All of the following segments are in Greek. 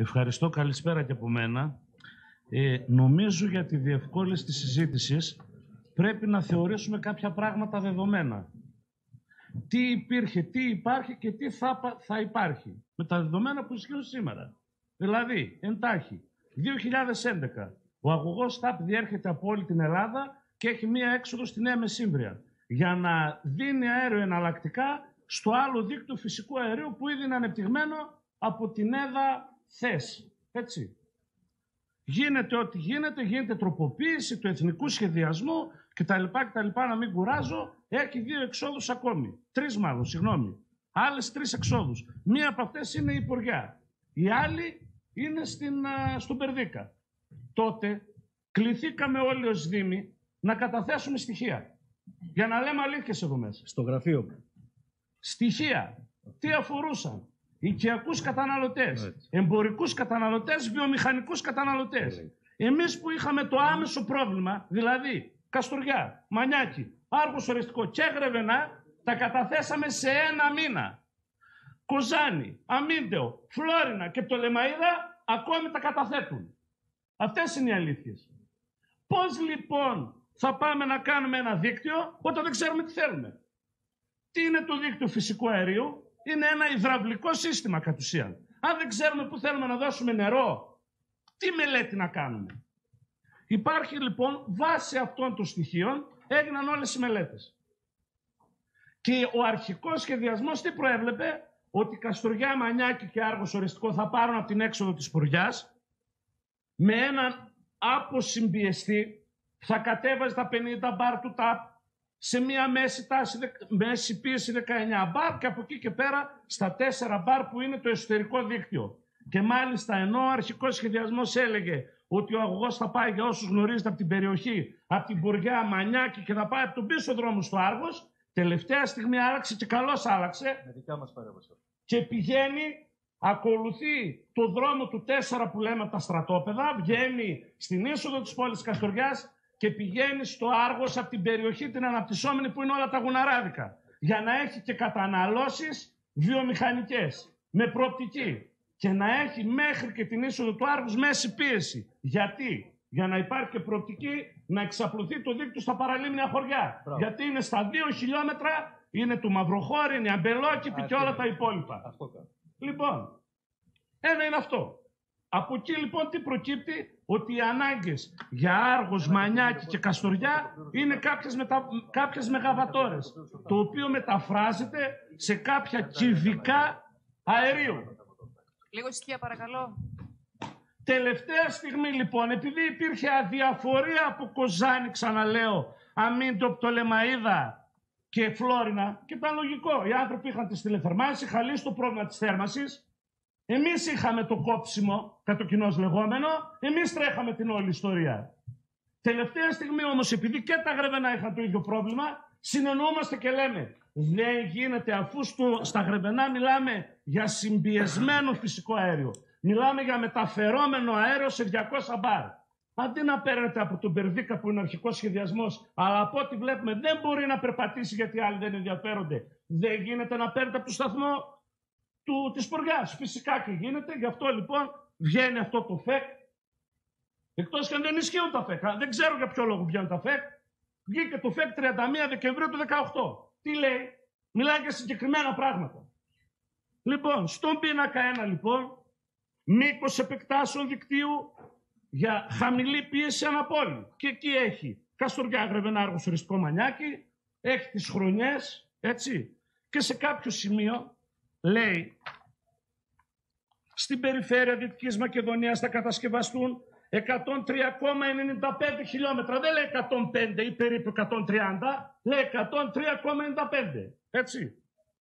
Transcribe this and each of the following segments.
Ευχαριστώ. Καλησπέρα και από μένα. Νομίζω για τη διευκόλυνση της συζήτησης πρέπει να θεωρήσουμε κάποια πράγματα δεδομένα. Τι υπήρχε, τι υπάρχει και τι θα υπάρχει. Με τα δεδομένα που ισχύουν σήμερα. Δηλαδή, εντάχει, 2011, ο αγωγός ΤΑΠ διέρχεται από όλη την Ελλάδα και έχει μία έξοδο στη Νέα Μεσύμβρια για να δίνει αέριο εναλλακτικά στο άλλο δίκτυο φυσικού αερίου που ήδη είναι ανεπτυγμένο από την ΕΔΑ ΘΕΣ. Έτσι. Γίνεται ό,τι γίνεται τροποποίηση του εθνικού σχεδιασμού κτλ. Να μην κουράζω, έχει 2 εξόδους ακόμη. 3 μάλλον, συγγνώμη. Άλλες 3 εξόδους. Μία από αυτές είναι η Ποριά. Η άλλη είναι στον Περδίκα. Τότε κληθήκαμε όλοι ως Δήμοι να καταθέσουμε στοιχεία. Για να λέμε αλήθειες εδώ μέσα. Στο γραφείο μου. Στοιχεία. Τι αφορούσαν. Οικιακούς καταναλωτές, εμπορικούς καταναλωτές, βιομηχανικούς καταναλωτές. Εμείς που είχαμε το άμεσο πρόβλημα, δηλαδή Καστοριά, Μανιάκη, Άργος Ορεστικό και Γρεβενά, τα καταθέσαμε σε 1 μήνα. Κοζάνη, Αμίντεο, Φλόρινα και Πτολεμαΐδα ακόμη τα καταθέτουν. Αυτές είναι οι αλήθειες. Πώς λοιπόν θα πάμε να κάνουμε ένα δίκτυο όταν δεν ξέρουμε τι θέλουμε. Τι είναι το δίκτυο φυσικού αερίου? Είναι ένα υδραυλικό σύστημα κατ' ουσίαν. Αν δεν ξέρουμε πού θέλουμε να δώσουμε νερό, τι μελέτη να κάνουμε. Υπάρχει λοιπόν βάσει αυτών των στοιχείων έγιναν όλες οι μελέτες. Και ο αρχικός σχεδιασμός τι προέβλεπε? Ότι Καστοριά, Μανιάκη και Άργος Ορεστικό θα πάρουν από την έξοδο της Ποριάς με έναν αποσυμπιεστή, θα κατέβαζε τα 50 μπαρ του ΤΑΠ σε μία μέση πίεση 19 μπαρ και από εκεί και πέρα στα 4 μπαρ που είναι το εσωτερικό δίκτυο. Και μάλιστα ενώ ο αρχικός σχεδιασμός έλεγε ότι ο αγωγός θα πάει, για όσους γνωρίζετε από την περιοχή, από την Ποριά, Μανιάκη και θα πάει από τον πίσω δρόμο στο Άργος, τελευταία στιγμή άλλαξε και καλώς άλλαξε. Με δικιά μας παρέμβαση. Και πηγαίνει, ακολουθεί το δρόμο του 4 που λέμε τα στρατόπεδα, βγαίνει στην είσοδο της πόλης Καστοριάς και πηγαίνει στο Άργος από την περιοχή την αναπτυσσόμενη που είναι όλα τα γουναράδικα. Για να έχει και καταναλώσεις βιομηχανικές με προοπτική. Και να έχει μέχρι και την είσοδο του Άργους μέση πίεση. Γιατί? Για να υπάρχει και προοπτική να εξαπλωθεί το δίκτυο στα παραλίμνια χωριά. Μπράβο. Γιατί είναι στα 2 χιλιόμετρα, είναι του Μαυροχώρη, είναι η Αμπελόκηπη και όλα τα υπόλοιπα. Λοιπόν, ένα είναι αυτό. Από εκεί λοιπόν τι προκύπτει? Ότι οι ανάγκες για Άργος, Μανιάκη και Καστοριά είναι κάποιες μεγαβατόρες, το οποίο μεταφράζεται σε κάποια κυβικά αερίου. Λίγο ησυχία παρακαλώ. Τελευταία στιγμή λοιπόν, επειδή υπήρχε αδιαφορία από Κοζάνη, ξαναλέω, Αμίντο, Πτολεμαΐδα και Φλόρινα, και ήταν λογικό, οι άνθρωποι είχαν τις τηλεθερμάνσεις, είχαν λύσει το πρόβλημα της θέρμανσης. Εμείς είχαμε το κόψιμο, κατοκοινώς λεγόμενο, εμείς τρέχαμε την όλη ιστορία. Τελευταία στιγμή όμως, επειδή και τα Γρεβενά είχαν το ίδιο πρόβλημα, συνεννοούμαστε και λέμε δεν γίνεται, αφού στα Γρεβενά μιλάμε για συμπιεσμένο φυσικό αέριο. Μιλάμε για μεταφερόμενο αέριο σε 200 μπαρ. Αντί να παίρνετε από τον Περδίκα που είναι αρχικός σχεδιασμός, αλλά από ό,τι βλέπουμε δεν μπορεί να περπατήσει γιατί άλλοι δεν ενδιαφέρονται, δεν γίνεται να παίρνετε από το σταθμό της Ποριάς. Φυσικά και γίνεται, γι' αυτό λοιπόν βγαίνει αυτό το ΦΕΚ. Εκτός και αν δεν ισχύουν τα ΦΕΚ. Δεν ξέρω για ποιο λόγο βγαίνουν τα ΦΕΚ. Βγήκε το ΦΕΚ 31 Δεκεμβρίου του 2018. Τι λέει? Μιλάει για συγκεκριμένα πράγματα. Λοιπόν, στον πίνακα 1 λοιπόν, μήκος επεκτάσεων δικτύου για χαμηλή πίεση αναπόλη. Και εκεί έχει Καστοριά, Γρεβενά, Άργος Ορεστικό, Μανιάκη, έχει τις χρονιές, έτσι. Και σε κάποιο σημείο λέει στην περιφέρεια Δυτικής Μακεδονίας θα κατασκευαστούν 103,95 χιλιόμετρα. Δεν λέει 105 ή περίπου 130, λέει 103,95. Έτσι.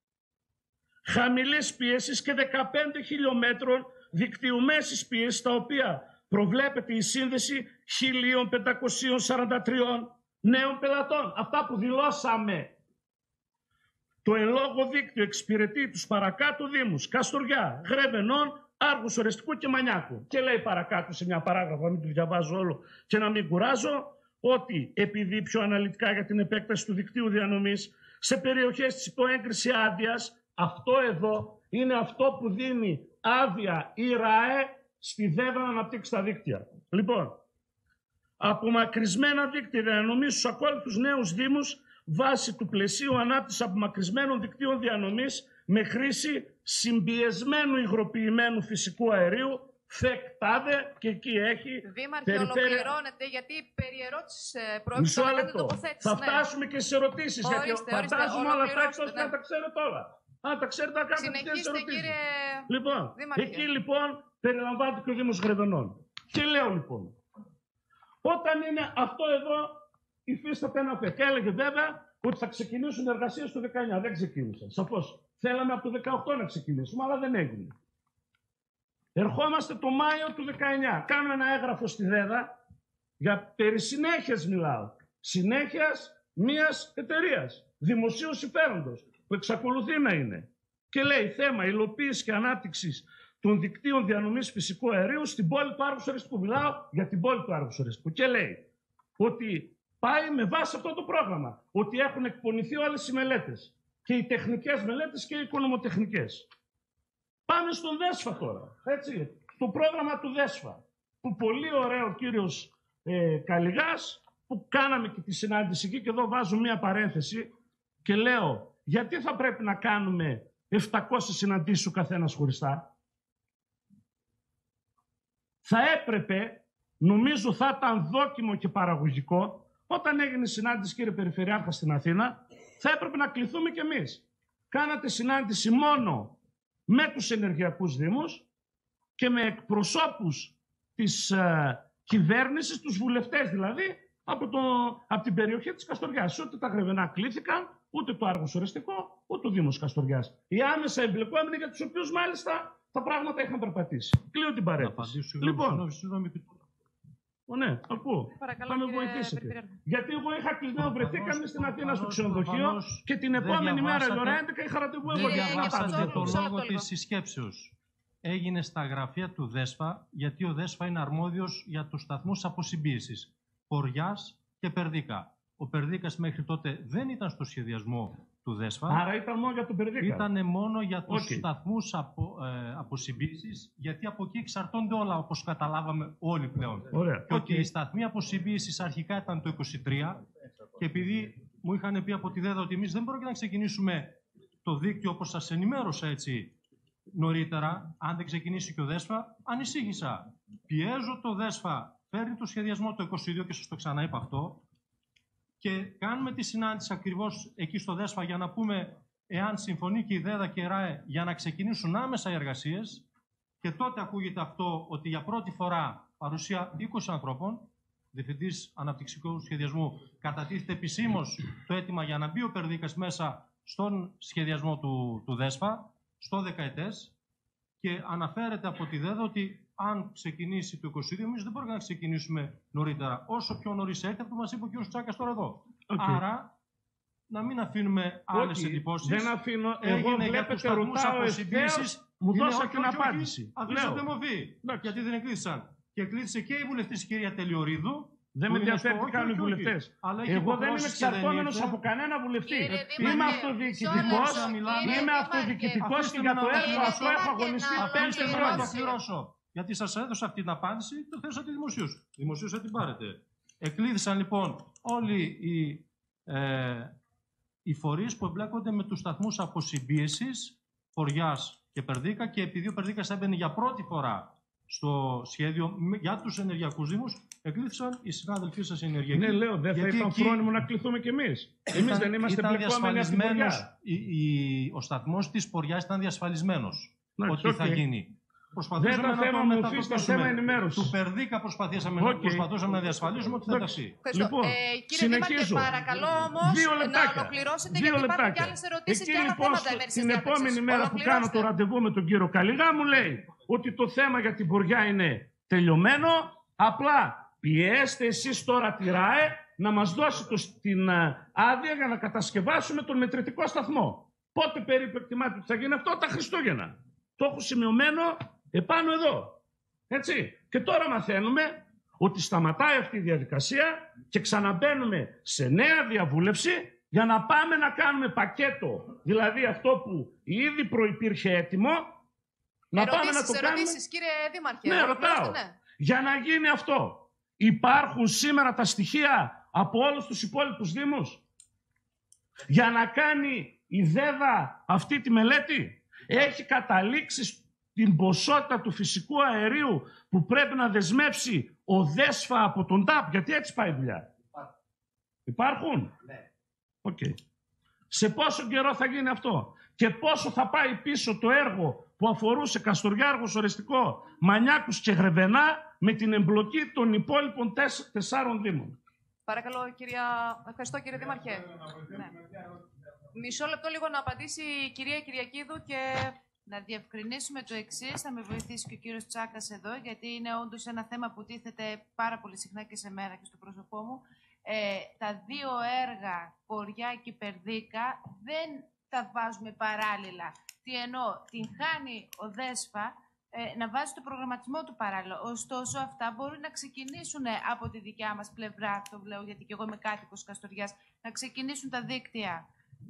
Χαμηλής πίεσης και 15 χιλιόμετρων δικτύου μέσης πίεσης, τα οποία προβλέπεται η σύνδεση 1.543 νέων πελατών. Αυτά που δηλώσαμε. Το εν λόγω δίκτυο εξυπηρετεί τους παρακάτω δήμους Καστοριά, Γρεβενών, Άργους Ορεστικού και Μανιάκου. Και λέει παρακάτω σε μια παράγραφο, να μην το διαβάζω όλο και να μην κουράζω, ότι επειδή πιο αναλυτικά για την επέκταση του δικτύου διανομής σε περιοχές της υποέγκριση άδειας, αυτό εδώ είναι αυτό που δίνει άδεια η ΡΑΕ στη ΔΕΔΑ να αναπτύξει τα δίκτυα. Λοιπόν, απομακρυσμένα δίκτυα διανομής στους ακόλουθους νέους δήμους βάσει του πλαισίου ανάπτυξης απομακρυσμένων δικτύων διανομής με χρήση συμπιεσμένου υγροποιημένου φυσικού αερίου, ΦΕΚ-ΤΑΔΕ, και εκεί έχει Δήμαρχε, ολοκληρώνεται, γιατί περί ερώτησης πρόκειται Μισό να κάνετε λεπτό. τοποθέτηση. Θα ναι. φτάσουμε και στις ερωτήσεις, γιατί φαντάζομαι όλα αυτά εκτός ναι. να τα ξέρετε όλα. Αν τα ξέρετε, να κάνετε τις Συνεχίστε, ερωτήσεις. κύριε Λοιπόν, Δήμαρχε. εκεί λοιπόν περιλαμβάνεται και ο Δήμος Γρεβενών. Και λέω λοιπόν, όταν είναι αυτό εδώ, υφίσταται ένα ΦΕΚ. Έλεγε βέβαια ότι θα ξεκινήσουν εργασίες το 19. Δεν ξεκίνησαν. Σαφώς. Θέλαμε από το 18 να ξεκινήσουμε, αλλά δεν έγινε. Ερχόμαστε το Μάιο του 19. Κάνω ένα έγγραφο στη ΔΕΔΑ, για περί συνέχειας μιλάω. Συνέχειας μιας εταιρείας δημοσίου συμφέροντος, που εξακολουθεί να είναι. Και λέει θέμα υλοποίηση και ανάπτυξη των δικτύων διανομής φυσικού αερίου στην πόλη του Άργους Οριστικού. Μιλάω για την πόλη του Άργους Οριστικού. Και λέει ότι πάει με βάση αυτό το πρόγραμμα, ότι έχουν εκπονηθεί όλες οι μελέτες, και οι τεχνικές μελέτες και οι οικονομοτεχνικές. Πάμε στον ΔΕΣΦΑ τώρα, έτσι, το πρόγραμμα του ΔΕΣΦΑ, που πολύ ωραίο ο κύριος Καλιγάς, που κάναμε και τη συνάντηση εκεί, και εδώ βάζω μία παρένθεση και λέω, γιατί θα πρέπει να κάνουμε 700 συναντήσεις ο καθένας χωριστά? Θα έπρεπε, νομίζω θα ήταν δόκιμο και παραγωγικό, όταν έγινε συνάντηση, κύριε Περιφερειάρχα, στην Αθήνα, θα έπρεπε να κληθούμε κι εμείς. Κάνατε συνάντηση μόνο με τους ενεργειακούς δήμους και με εκπροσώπους της κυβέρνησης, τους βουλευτές δηλαδή, από την περιοχή της Καστοριάς. Ούτε τα Γρεβενά κλήθηκαν, ούτε το Άργος Οριστικό, ούτε ο Δήμος Καστοριάς. Οι άμεσα εμπλεκόμενοι, για τους οποίους μάλιστα τα πράγματα είχαν περπατήσει. Κλείνω την παρένθεση. Λοιπόν, ναι, ακούω. Θα με βοηθήσετε. Γιατί εγώ είχα κλεισμένο, βρεθήκαμε στην Αθήνα στο ξενοδοχείο και την επόμενη μέρα, η ώρα 11, είχα ραντεβού εγώ. Δεν διαβάσατε το λόγο της συσκέψεως. Έγινε στα γραφεία του ΔΕΣΦΑ, γιατί ο ΔΕΣΦΑ είναι αρμόδιος για τους σταθμούς αποσυμπίεσης Ποριάς και Περδίκα. Ο Περδίκας μέχρι τότε δεν ήταν στο σχεδιασμό του ΔΕΣΦΑ. Άρα ήταν μόνο για τον Περδίκα. Ήταν μόνο για τους σταθμούς αποσυμπίεσης, γιατί από εκεί εξαρτώνται όλα, όπως καταλάβαμε όλοι πλέον. Ωραία. Και ότι οι σταθμοί αποσυμπίεσης αρχικά ήταν το 23, και επειδή μου είχαν πει από τη ΔΕΔΑ ότι εμείς δεν πρόκειται να ξεκινήσουμε το δίκτυο όπως σας ενημέρωσα έτσι νωρίτερα, αν δεν ξεκινήσει και ο ΔΕΣΦΑ, ανησύχησα. Πιέζω το ΔΕΣΦΑ, παίρνει το σχεδιασμό το 22 και σας το ξαναείπα αυτό, και κάνουμε τη συνάντηση ακριβώς εκεί στο ΔΕΣΦΑ για να πούμε εάν συμφωνεί και η ΔΕΔΑ και η ΡΑΕ για να ξεκινήσουν άμεσα οι εργασίες, και τότε ακούγεται αυτό ότι για πρώτη φορά παρουσία 20 ανθρώπων, διευθυντής αναπτυξικού σχεδιασμού, κατατίθεται επισήμως το αίτημα για να μπει ο Περδίκας μέσα στον σχεδιασμό του ΔΕΣΦΑ, στο δεκαετές, και αναφέρεται από τη ΔΕΔΑ ότι αν ξεκινήσει το 22, εμείς δεν μπορούμε να ξεκινήσουμε νωρίτερα. Όσο πιο νωρίς έρθει, αυτό μας είπε ο κ. Τσάκας τώρα εδώ. Άρα, να μην αφήνουμε άλλες εντυπώσεις. Δεν αφήνω. Εγώ βλέπετε ρωτάω ευθέως, μου δώσατε την απάντηση. Αφήσατε μορφή. Γιατί δεν εκλήθησαν. Και εκλήθησε και η βουλευτής κυρία Τελειορίδου. Δεν με ενδιαφέρει τι κάνουν οι βουλευτές. Εγώ δεν είμαι εξαρτώμενος από κανένα βουλευτή. Είμαι αυτοδιοικητικός. Είμαι αυτοδιοικητικός και για το έργο αυτό έχω αγωνιστεί 5 χρόνια. Γιατί σας έδωσα αυτή την απάντηση, το θέσατε δημοσίως. Δημοσίως θα την πάρετε. Εκλήθησαν λοιπόν όλοι οι φορείς που εμπλέκονται με τους σταθμούς αποσυμπίεσης Ποριάς και Περδίκα, και επειδή ο Περδίκας έμπαινε για πρώτη φορά στο σχέδιο για τους ενεργειακούς δήμους, εκλήθησαν οι συνάδελφοί σας οι ενεργειακοί. Ναι, λέω, δεν θα ήταν φρόνιμο να κληθούμε κι εμείς. Εμείς δεν είμαστε εμπλεκόμενοι από την Ποριά. Ο σταθμός της Ποριάς ήταν διασφαλισμένος ότι θα γίνει. Δεν τα θέμα μου οφείλει, θέμα ενημέρωση. Του Περδίκα προσπαθούσαμε να διασφαλίσουμε ότι θα ταξεί. Λοιπόν, κύριε Δήμαρχε, παρακαλώ όμως να ολοκληρώσετε, γιατί υπάρχουν και άλλες ερωτήσεις και άλλα θέματα εμείς. Την επόμενη μέρα που κάνω το ραντεβού με τον κύριο Καλιγά, μου λέει ότι το θέμα για την Ποριά είναι τελειωμένο. Απλά πιέστε εσείς τώρα τη ΡΑΕ να μας δώσει την άδεια για να κατασκευάσουμε τον μετρητικό σταθμό. Πότε περίπου εκτιμάτε ότι θα γίνει αυτό? Τα Χριστούγεννα. Το έχω σημειωμένο επάνω εδώ. Έτσι. Και τώρα μαθαίνουμε ότι σταματάει αυτή η διαδικασία και ξαναμπαίνουμε σε νέα διαβούλευση για να πάμε να κάνουμε πακέτο. Δηλαδή αυτό που ήδη προϋπήρχε έτοιμο Να πάμε να το κάνουμε. Ερωτήσεις, κύριε Δήμαρχε. Ναι, ρωτάω. Ναι. Για να γίνει αυτό, υπάρχουν σήμερα τα στοιχεία από όλους τους υπόλοιπους δήμους για να κάνει η ΔΕΔΑ αυτή τη μελέτη? Έχει καταλήξει την ποσότητα του φυσικού αερίου που πρέπει να δεσμεύσει ο ΔΕΣΦΑ από τον ΤΑΠ? Γιατί έτσι πάει η δουλειά. Υπάρχουν. Ναι. Okay. Σε πόσο καιρό θα γίνει αυτό και πόσο θα πάει πίσω το έργο που αφορούσε Καστοριά, Άργος Οριστικό, Μανιάκους και Γρεβενά με την εμπλοκή των υπόλοιπων 4 δήμων? Παρακαλώ, ευχαριστώ κύριε Δήμαρχε. Ναι. Μισό λεπτό λίγο να απαντήσει η κυρία Κυριακίδου και... Να διευκρινίσουμε το εξής, θα με βοηθήσει και ο κύριος Τσάκας εδώ, γιατί είναι όντως ένα θέμα που τίθεται πάρα πολύ συχνά και σε μένα και στο πρόσωπό μου. Τα δύο έργα, Ποριά και Περδίκα, δεν τα βάζουμε παράλληλα. Τι εννοώ, την χάνει ο ΔΕΣΦΑ να βάζει το προγραμματισμό του παράλληλα. Ωστόσο, αυτά μπορούν να ξεκινήσουν από τη δικιά μας πλευρά, το λέω γιατί και εγώ είμαι κάτοικος Καστοριάς, να ξεκινήσουν τα δίκτυα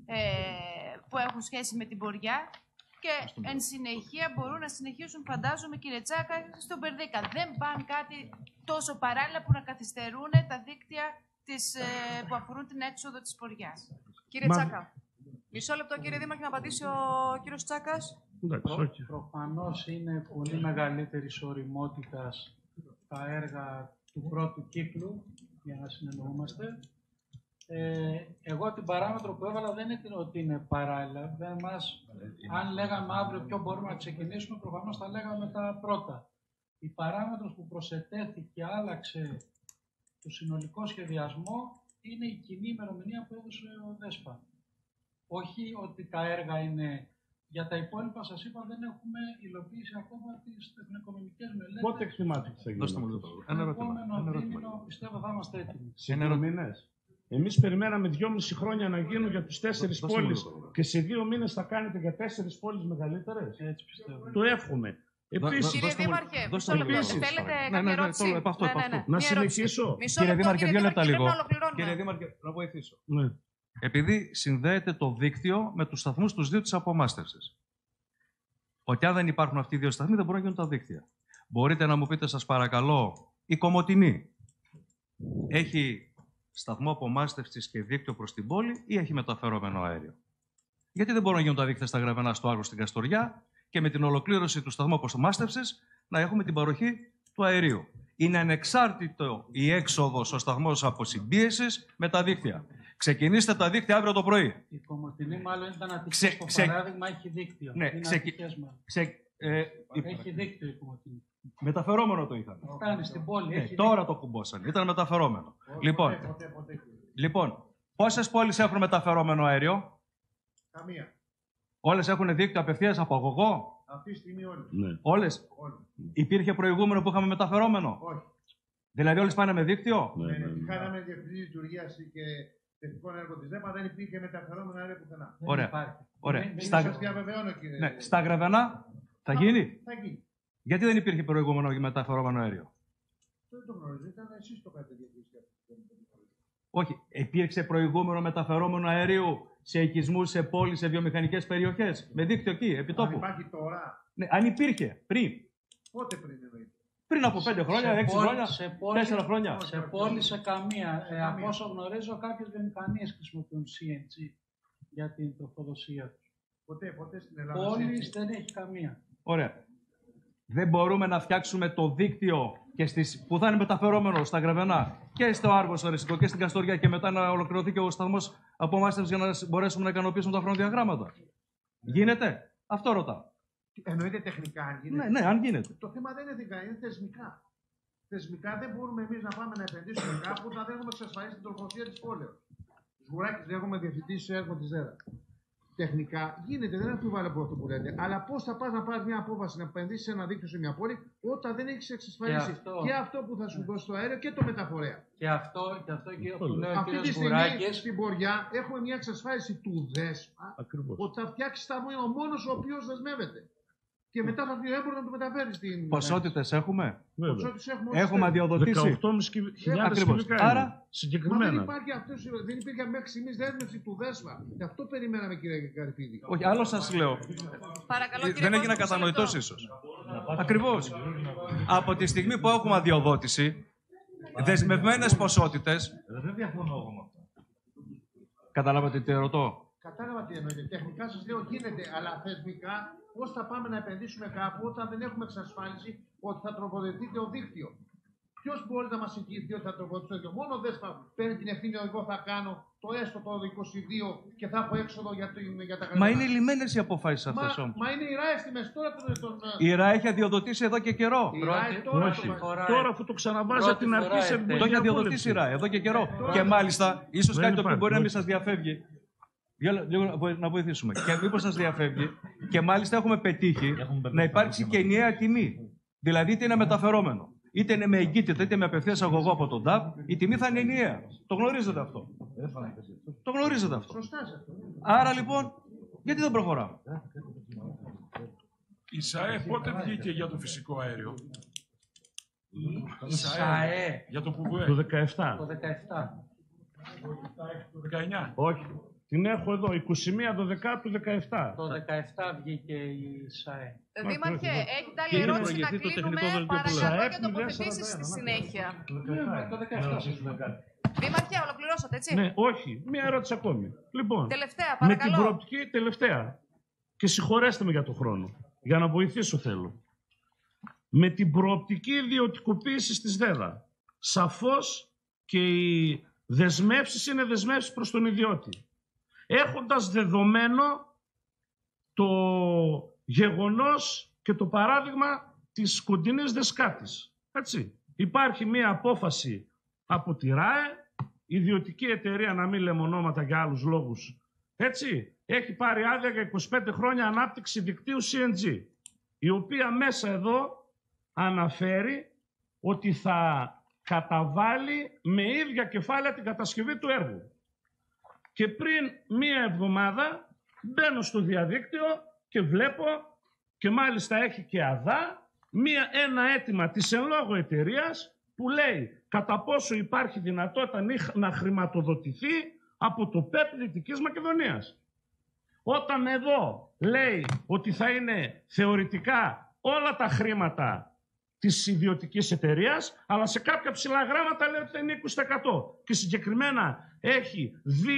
που έχουν σχέση με την Ποριά. Και εν συνεχεία μπορούν να συνεχίσουν, φαντάζομαι, κύριε Τσάκα, στον Περδίκα. Δεν πάνε κάτι τόσο παράλληλα που να καθυστερούν τα δίκτυα που αφορούν την έξοδο της Ποριάς. Κύριε Τσάκα, μισό λεπτό κύριε Δήμαρχε να απαντήσει ο κύριος Τσάκας. Προφανώς είναι πολύ μεγαλύτερης ωριμότητας τα έργα του πρώτου κύκλου, για να συνεννοούμαστε. Εγώ την παράμετρο που έβαλα δεν είναι ότι είναι παράλληλα. Αν λέγαμε αύριο ποιο μπορούμε να ξεκινήσουμε, προφανώς θα λέγαμε τα πρώτα. Η παράμετρος που προσετέθη και άλλαξε το συνολικό σχεδιασμό είναι η κοινή ημερομηνία που έδωσε ο ΔΕΣΠΑ. Όχι ότι τα έργα είναι... Για τα υπόλοιπα, σας είπα, δεν έχουμε υλοποιήσει ακόμα τις τεχνοοικονομικές μελέτες. Πότε εκτιμάται θα γίνει? Ένα ερώτημα. Πιστεύω θα είμαστε έτοιμοι. Σε 9 μήνες. Εμείς περιμέναμε 2,5 χρόνια να γίνουν για τους 4 πόλεις και σε 2 μήνες θα κάνετε για 4 πόλεις μεγαλύτερες. Έτσι πιστεύω. Το εύχομαι. Επίσης, κύριε Δήμαρχε, μισό λεπτό, θέλετε κάποια ερώτηση? Να συνεχίσω. Κύριε Δήμαρχε, 2 λεπτά λίγο. Κύριε Δήμαρχε, να βοηθήσω. Ναι. Επειδή συνδέεται το δίκτυο με τους σταθμούς τους δύο της απομάστευσης. Ότι αν δεν υπάρχουν αυτοί οι δύο σταθμοί, δεν μπορούν να γίνουν τα δίκτυα. Μπορείτε να μου πείτε, σας παρακαλώ, η Κομοτηνή έχει σταθμό απομάστευσης και δίκτυο προς την πόλη ή έχει μεταφερόμενο αέριο? Γιατί δεν μπορούν να γίνουν τα δίκτυα στα Γρεβενά, στο Άργο, στην Καστοριά και με την ολοκλήρωση του σταθμού απομάστευσης να έχουμε την παροχή του αερίου? Είναι ανεξάρτητο η έξοδος ο σταθμός αποσυμπίεσης με τα δίκτυα. Ξεκινήστε τα δίκτυα αύριο το πρωί. Η Κομοτηνή μάλλον ήταν ατυχής. Το παράδειγμα έχει δίκτυο. Ναι, έχει δίκτυο η Κομοτηνή. Μεταφερόμενο το είχαν. Φτάνει στην πόλη. Τώρα το κουμπώσαν. Ήταν μεταφερόμενο. Λοιπόν, πόσες πόλεις έχουν μεταφερόμενο αέριο? Καμία. Όλες έχουν δίκτυο απευθείας από αγωγό? Αυτή τη στιγμή όλες. Ναι. Όλες. Υπήρχε προηγούμενο που είχαμε μεταφερόμενο? Όχι. Δηλαδή όλες πάνε με δίκτυο? Ναι. Είχαμε διευθυντή λειτουργία και τεχνικών έργων της ΔΕΠΑ, δεν υπήρχε μεταφερόμενο αέριο πουθενά. Ωραία. Σας διαβεβαιώνω, κύριε. Ναι. Στα Γρεβενά θα γίνει? Θα γίνει. Γιατί δεν υπήρχε προηγούμενο μεταφερόμενο αέριο? Δεν το γνωρίζω, ήταν εσείς το κάνετε διαχείριση. Όχι. Υπήρξε προηγούμενο μεταφερόμενο αέριο σε οικισμούς, σε πόλεις, σε βιομηχανικές περιοχές? Με δίκτυο εκεί, επί τόπου? Αν υπάρχει τώρα. Ναι, αν υπήρχε πριν. Πότε πριν εννοείται? Πριν από 5 χρόνια, 6 χρόνια, 4 χρόνια. Σε πόλη, σε καμία. Από όσο γνωρίζω, κάποιες βιομηχανίες χρησιμοποιούν CNG για την τροφοδοσία τους. Ποτέ στην Ελλάδα. Πόλης δεν έχει καμία. Ωραία. Δεν μπορούμε να φτιάξουμε το δίκτυο και που θα είναι μεταφερόμενο στα Γρεβενά και στο Άργο, στο Οριστικό και στην Καστοριά και μετά να ολοκληρωθεί και ο σταθμός απομάστευσης για να μπορέσουμε να ικανοποιήσουμε τα χρονοδιαγράμματα? Γίνεται? Αυτό ρωτάω. Εννοείται τεχνικά αν γίνεται? Ναι, αν γίνεται. Το θέμα δεν είναι τεχνικά, είναι θεσμικά. Θεσμικά δεν μπορούμε εμείς να πάμε να επενδύσουμε κάπου όταν δεν έχουμε εξασφαλίσει την τροφοδοσία της πόλεως. Σγουράκης λέγουμε διευθυντής έργων της ΔΕΔΑ. Τεχνικά γίνεται, δεν αμφιβάλλω από αυτό που λέτε. Αλλά πώς θα πας να πάρεις μια απόφαση να επενδύσεις σε ένα δίκτυο σε μια πόλη όταν δεν έχεις εξασφαλίσει και αυτό που θα σου δώσει το αέριο και το μεταφορέα? Και αυτό που λέει ο αυτή κ. τη στιγμή Σγουράκης. στην Ποριά έχουμε μια εξασφάλιση του ΔΕΣΠΑ ότι θα φτιάξει σταθμό, είναι ο μόνος ο οποίος δεσμεύεται. Και μετά θα βγει ο έμπορος να το μεταφέρει στην. Ποσότητες έχουμε. Ποσότητες έχουμε. Έχουμε αδειοδοτήσει. 18.500 Ακριβώς. κυβικά. Άρα, Μα δεν συγκεκριμένα. υπάρχει αυτός, δεν υπήρχε μέχρι στιγμής δέσμευση του ΔΕΣΒΑ. Γι' αυτό περιμέναμε, κύριε Καρυπίδη. όχι, άλλο σας λέω. Παρακαλώ, κύριε Δεν έγινα Κώστα, κατανοητός ίσως. Ακριβώς. Από τη στιγμή που έχουμε αδειοδότηση, δεσμευμένες ποσότητες. Δεν διαφωνώ εγώ με αυτό. Καταλάβατε τι ρωτώ. Κατάλαβα τι εννοείτε. Τεχνικά σας λέω γίνεται, αλλά θεσμικά πώς θα πάμε να επενδύσουμε κάπου όταν δεν έχουμε εξασφάλιση ότι θα τροφοδοτεί το δίκτυο. Ποιος μπορεί να μας εγγυηθεί ότι θα τροφοδοτεί το δίκτυο? Μόνο ο ΔΕΣΠΑ παίρνει την ευθύνη ότι εγώ θα κάνω το έστω το 22 και θα έχω έξοδο για τα Μα είναι λιμένες οι αποφάσεις αυτές όμως. Μα είναι η ΡΑΕ στη μέση τώρα Η ΡΑΕ έχει αδειοδοτήσει εδώ και καιρό. Η ΡΑΕ τώρα Όχι. Τώρα αφού το ξαναβάζει την αρχή σε Το έχει αδειοδοτήσει η ΡΑΕ εδώ και καιρό. Και μάλιστα, ίσως Δεν κάτι το οποίο υπάρχει, μπορεί να μην όχι. σας διαφεύγει. Λίγο να βοηθήσουμε. Και μήπως σας διαφεύγει. Και μάλιστα έχουμε πετύχει να υπάρξει και ενιαία τιμή. Δηλαδή είτε είναι μεταφερόμενο, είτε είναι με εγκύτητα, είτε με απευθείας αγωγό από τον ΤΑΠ, η τιμή θα είναι ενιαία. Το γνωρίζετε αυτό. Το γνωρίζετε αυτό. Άρα λοιπόν, γιατί δεν προχωράμε? Η ΣΑΕ πότε βγήκε για το φυσικό αέριο? Η ΣΑΕ Για το ΠΟΥΒΕ. Το 17. το 17. 19. Όχι. Την έχω εδώ. 21 το 10 του 17. Το 17 βγήκε η ΣΑΕ. Δήμαρχε, έχετε Και άλλη είναι ερώτηση να προηγηθεί το κλείνουμε? τεχνικό δελτίο Παρακαλώ ΣΑΕΠ για τοποθετήσεις στη συνέχεια. Το 17. Δήμαρχε, ολοκληρώσατε, έτσι. Ναι, όχι. Μία ερώτηση ακόμη. Λοιπόν, Τελευταία, με την παρακαλώ. προοπτική τελευταία. Και συγχωρέστε με για τον χρόνο. Για να βοηθήσω θέλω. Με την προοπτική ιδιωτικοποίηση της ΔΕΔΑ. Σαφώς και οι δεσμεύσεις είναι δεσμεύσεις προς τον ιδιώτη. Έχοντας δεδομένο το γεγονός και το παράδειγμα της κοντινής Δεσκάτης. Έτσι. Υπάρχει μία απόφαση από τη ΡΑΕ, ιδιωτική εταιρεία, να μην λέμε ονόματα για άλλους λόγους. Έτσι. Έχει πάρει άδεια για 25 χρόνια ανάπτυξη δικτύου CNG, η οποία μέσα εδώ αναφέρει ότι θα καταβάλει με ίδια κεφάλαια την κατασκευή του έργου. Και πριν μία εβδομάδα μπαίνω στο διαδίκτυο και βλέπω, και μάλιστα έχει και ΑΔΑ, ένα αίτημα της εν λόγω εταιρείας που λέει κατά πόσο υπάρχει δυνατότητα να χρηματοδοτηθεί από το ΠΕΠ Δυτικής Μακεδονίας. Όταν εδώ λέει ότι θα είναι θεωρητικά όλα τα χρήματα της ιδιωτικής εταιρείας, αλλά σε κάποια ψηλά γράμματα λέει ότι θα είναι 20%. Και συγκεκριμένα έχει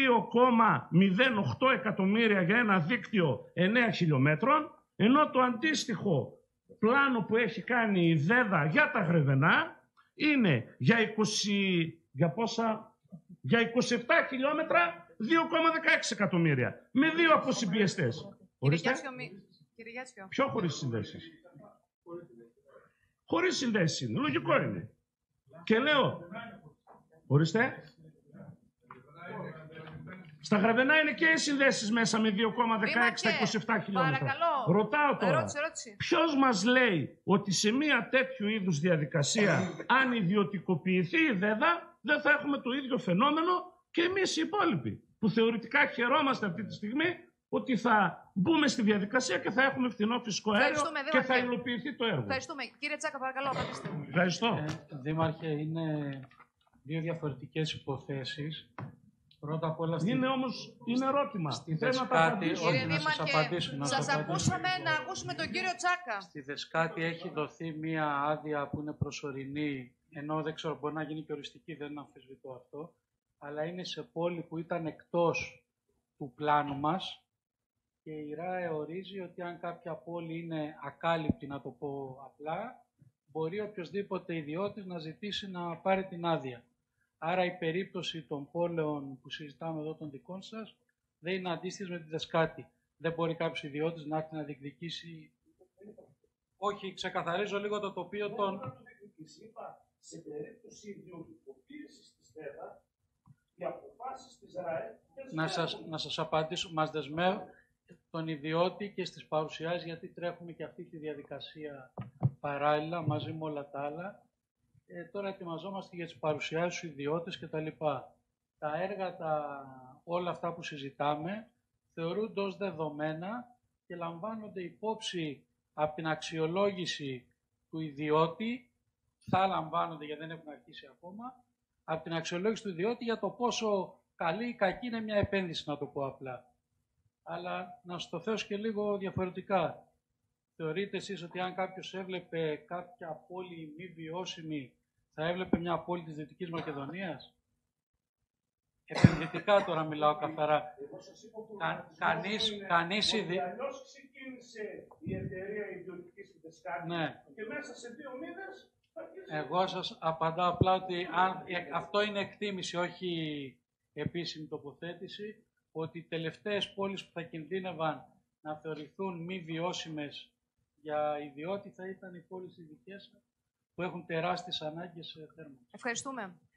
2,08 εκατομμύρια για ένα δίκτυο 9 χιλιόμετρων, ενώ το αντίστοιχο πλάνο που έχει κάνει η ΔΕΔΑ για τα Γρεβενά είναι για 27 χιλιόμετρα 2,16 εκατομμύρια. Με δύο αποσυμπιεστές. Ορίστε. Κύριε Γιάτσιο. Ποιο χωρίς συνδέσεις? Χωρίς συνδέσεις είναι. Λογικό είναι. Και λέω, ορίστε. Στα Γραβενά είναι και οι συνδέσεις μέσα με 2,16 στα 27 χιλιόμετρα. Παρακαλώ. Ρωτάω τώρα, Ερώτηση. ποιος μας λέει ότι σε μια τέτοιου είδους διαδικασία, αν ιδιωτικοποιηθεί η ΔΕΔΑ, δεν θα έχουμε το ίδιο φαινόμενο και εμείς οι υπόλοιποι, που θεωρητικά χαιρόμαστε αυτή τη στιγμή ότι θα μπούμε στη διαδικασία και θα έχουμε φθηνό φυσικό αέριο και θα υλοποιηθεί το έργο. Ευχαριστούμε. Κύριε Τσάκα, παρακαλώ, απαντήστε. Ευχαριστώ. Δήμαρχε, είναι δύο διαφορετικές υποθέσεις. Πρώτα απ' όλα Είναι όμως, είναι ερώτημα. Στη Θέλω να τα Δεσκάτη, απαντήσω. Κύριε όχι, να σας Δήμαρχε, απαντήσω, να σας σας απαντήσω. ακούσαμε, να ακούσουμε τον κύριο Τσάκα. Στη Δεσκάτη έχει δοθεί μία άδεια που είναι προσωρινή, ενώ δεν ξέρω, μπορεί να γίνει και οριστική, δεν αμφισβητώ αυτό, αλλά είναι σε πόλη που ήταν εκτός του πλάνου μας και η ΡΑΕ ορίζει ότι αν κάποια πόλη είναι ακάλυπτη, να το πω απλά, μπορεί οποιοσδήποτε ιδιώτης να ζητήσει να πάρει την άδεια. Άρα η περίπτωση των πόλεων που συζητάμε εδώ των δικών σας δεν είναι αντίστοιχη με τη Δεσκάτη. Δεν μπορεί κάποιος ιδιώτης να έρθει να διεκδικήσει. Όχι, ξεκαθαρίζω λίγο το τοπίο των. Σε περίπτωση ιδιωτικοποίησης της ΔΕΔΑ, οι αποφάσεις της ΡΑΕ. Να σας απαντήσω. Μας δεσμεύει τον ιδιώτη και στις παρουσιάσεις, γιατί τρέχουμε και αυτή τη διαδικασία παράλληλα μαζί με όλα τα άλλα. Τώρα ετοιμαζόμαστε για τις παρουσιάσεις στους ιδιώτες κτλ. Τα έργα, όλα αυτά που συζητάμε, θεωρούνται ως δεδομένα και λαμβάνονται υπόψη από την αξιολόγηση του ιδιώτη, θα λαμβάνονται γιατί δεν έχουν αρχίσει ακόμα, από την αξιολόγηση του ιδιώτη για το πόσο καλή ή κακή είναι μια επένδυση, να το πω απλά. Αλλά να σου το θέσω και λίγο διαφορετικά. Θεωρείτε εσείς ότι αν κάποιος έβλεπε κάποια πόλη μη βιώσιμη, θα έβλεπε μια πόλη της Δυτικής Μακεδονίας? Επενδυτικά τώρα μιλάω καθαρά. Κανείς Αλλιώς ξεκίνησε η εταιρεία ιδιωτική στη Τεσκάρτη, ναι. Και μέσα σε 2 μήνες Εγώ σας απαντάω απλά ότι αυτό είναι εκτίμηση, όχι επίσημη τοποθέτηση, ότι οι τελευταίες πόλεις που θα κινδύνευαν να θεωρηθούν μη βιώσιμες για ιδιότητα θα ήταν οι πόλεις οι δικές σας, που έχουν τεράστιες ανάγκες θέρμανσης. Ευχαριστούμε.